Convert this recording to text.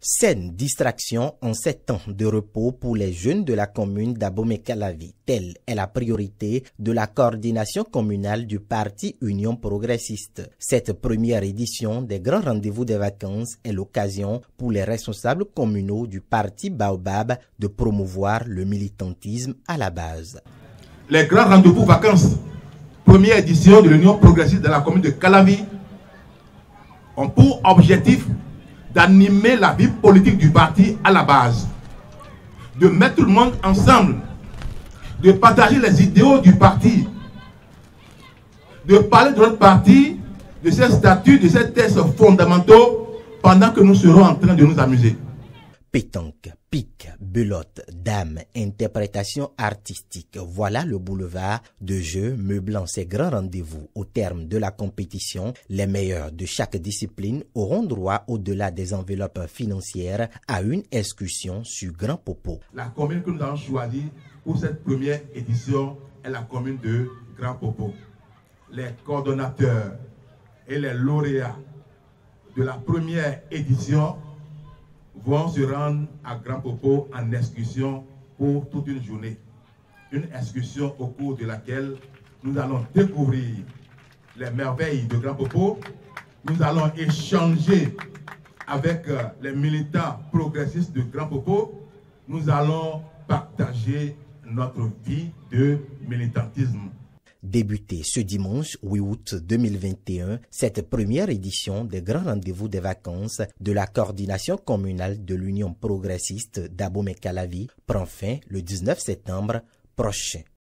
Saine distraction en 7 ans de repos pour les jeunes de la commune d'Abomey-Calavi. Telle est la priorité de la coordination communale du parti Union progressiste. Cette première édition des grands rendez-vous des vacances est l'occasion pour les responsables communaux du parti Baobab de promouvoir le militantisme à la base. Les grands rendez-vous vacances, première édition de l'Union progressiste de la commune de Calavi, ont pour objectif d'animer la vie politique du parti à la base, de mettre tout le monde ensemble, de partager les idéaux du parti, de parler de notre parti, de ses statuts, de ses textes fondamentaux, pendant que nous serons en train de nous amuser. Pétanque, pique, belote, dame, interprétation artistique. Voilà le boulevard de jeux meublant ces grands rendez-vous. Au terme de la compétition, les meilleurs de chaque discipline auront droit, au-delà des enveloppes financières, à une excursion sur Grand Popo. La commune que nous avons choisie pour cette première édition est la commune de Grand Popo. Les coordonnateurs et les lauréats de la première édition vont se rendre à Grand Popo en excursion pour toute une journée. Une excursion au cours de laquelle nous allons découvrir les merveilles de Grand Popo. Nous allons échanger avec les militants progressistes de Grand Popo. Nous allons partager notre vie de militantisme. Débutée ce dimanche 8 août 2021, cette première édition des grands rendez-vous des vacances de la coordination communale de l'Union progressiste d'Abomey-Calavi prend fin le 19 septembre prochain.